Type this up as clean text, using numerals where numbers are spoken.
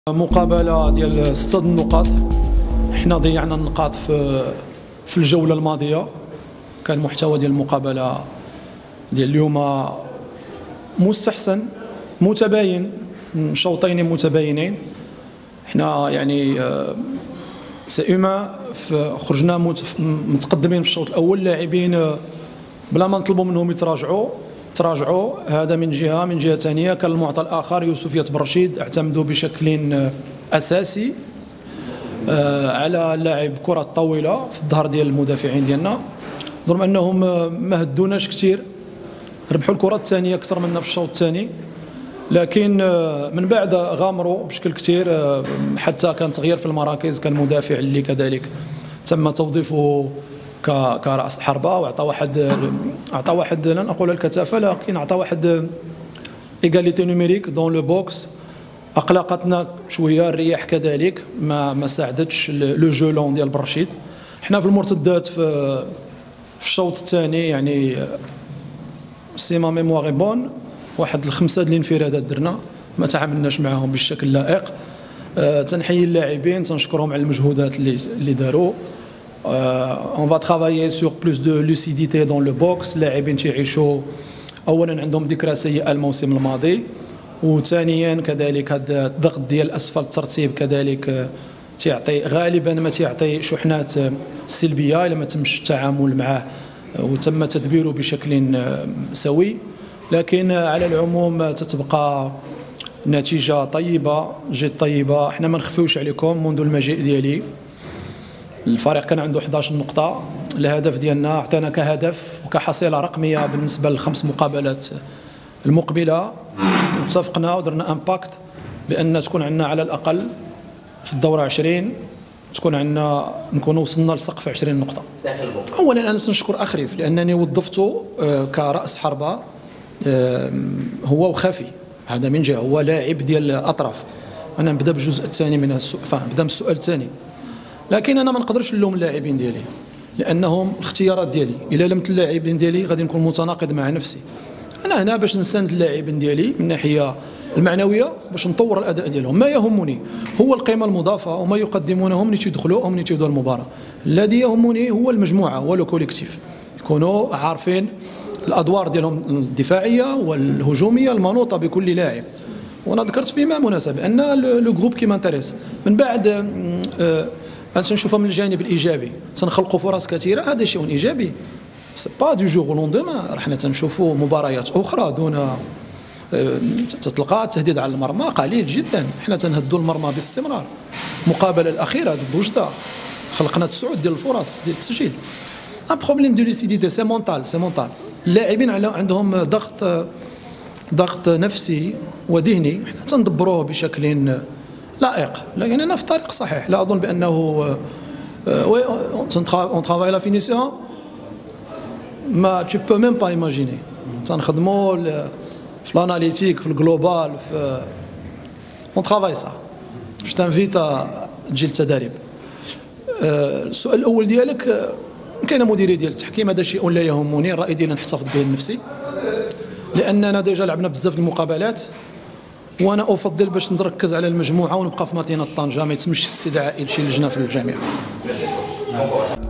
مقابلة ديال 6 النقاط. حنا ضيعنا النقاط في الجولة الماضية. كان المحتوى ديال المقابلة ديال اليوم مستحسن متباين، شوطين متباينين. حنا يعني سي اوما خرجنا متقدمين في الشوط الاول، لاعبين بلا ما نطلبوا منهم تراجعوا. هذا من جهه. من جهه ثانيه كان المعطى الاخر يوسف برشيد اعتمدوا بشكل اساسي على لاعب كره طويله في الظهر ديال المدافعين ديالنا، رغم انهم ما هدوناش كثير، ربحوا الكره الثانيه اكثر منا في الشوط الثاني، لكن من بعد غامروا بشكل كثير، حتى كان تغيير في المراكز. كان مدافع اللي كذلك تم توظيفه كراس حربه، واعطى واحد لن اقول الكثافه، لكن اعطى واحد ايغاليتي نوميريك دون لو بوكس. اقلقتنا شويه الرياح كذلك، ما ساعدتش لو جو لون ديال برشيد. حنا في المرتدات في الشوط الثاني يعني سي ما ميموار بون، واحد الخمسه ديال الانفرادات درنا، ما تعاملناش معهم بالشكل لائق. تنحيي اللاعبين، تنشكرهم على المجهودات اللي داروا. on va travailler sur plus de lucidité dans le box. اللاعبين تيعيشوا اولا عندهم ذكرى سيئه الموسم الماضي، وثانيا كذلك هذا الضغط ديال اسفل الترتيب كذلك تيعطي غالبا ما تيعطي شحنات سلبيه الا ما تمش التعامل معه وتم تدبيره بشكل سوي. لكن على العموم تتبقى نتيجه طيبه، جد طيبه. احنا ما نخفيوش عليكم، منذ المجيء ديالي الفريق كان عنده 11 نقطه. الهدف ديالنا عطينا كهدف وكحصيله رقميه بالنسبه للخمس مقابلات المقبله، واتفقنا ودرنا امباكت بان تكون عندنا على الاقل في الدوره 20 تكون عندنا نكونوا وصلنا لسقف 20 نقطه داخل البوكس. اولا انا نشكر اخريف لانني وظفته كراس حربه، هو وخافي. هذا من جهه، هو لاعب ديال الاطراف. انا نبدا بالجزء الثاني من نبدا من السؤال الثاني. لكن انا ما نقدرش نلوم اللاعبين ديالي، لانهم الاختيارات ديالي. الا لمت اللاعبين ديالي غادي نكون متناقض مع نفسي. انا هنا باش نساند اللاعبين ديالي من الناحيه المعنويه، باش نطور الاداء ديالهم. ما يهمني هو القيمه المضافه وما يقدمونه ملي تيدخلوا او ملي تيبداو المباراه. الذي يهمني هو المجموعه، هو لو كوليكتيف، يكونوا عارفين الادوار ديالهم الدفاعيه والهجوميه المنوطه بكل لاعب. وانا ذكرت فيما مناسبه ان لو جروب كي مانتريس من بعد تنشوفها من الجانب الايجابي، تنخلقوا فرص كثيره، هذا شيء ايجابي. سي با دو جور لوندومان، حنا تنشوفوا مباريات اخرى دون تتلقى التهديد على المرمى قليل جدا. حنا تنهدوا المرمى باستمرار. المقابله الاخيره ضد وجده خلقنا 9 ديال الفرص ديال التسجيل. ان بروبليم دو لوسيديتي، سي مونتال. اللاعبين عندهم ضغط نفسي وذهني، حنا تندبروه بشكل لائق، لكن انا في الطريق صحيح. لا اظن بانه اون ترافاي لا فينيسيون ما tu peux même pas imaginer. تنخدموا في الاناليتيك، في الجلوبال، في اون ترافاي صح. جو تانفيت تجي للتدريب. السؤال الاول ديالك، كاينه مديريه ديال التحكيم، هذا شيء لا يهمني. الراي ديالي نحتفظ به لنفسي، لاننا ديجا لعبنا بزاف المقابلات، وانا افضل باش نركز على المجموعه ونبقى في مدينه طنجه، ما يتمش استدعاء شي لجنه في الجامعه.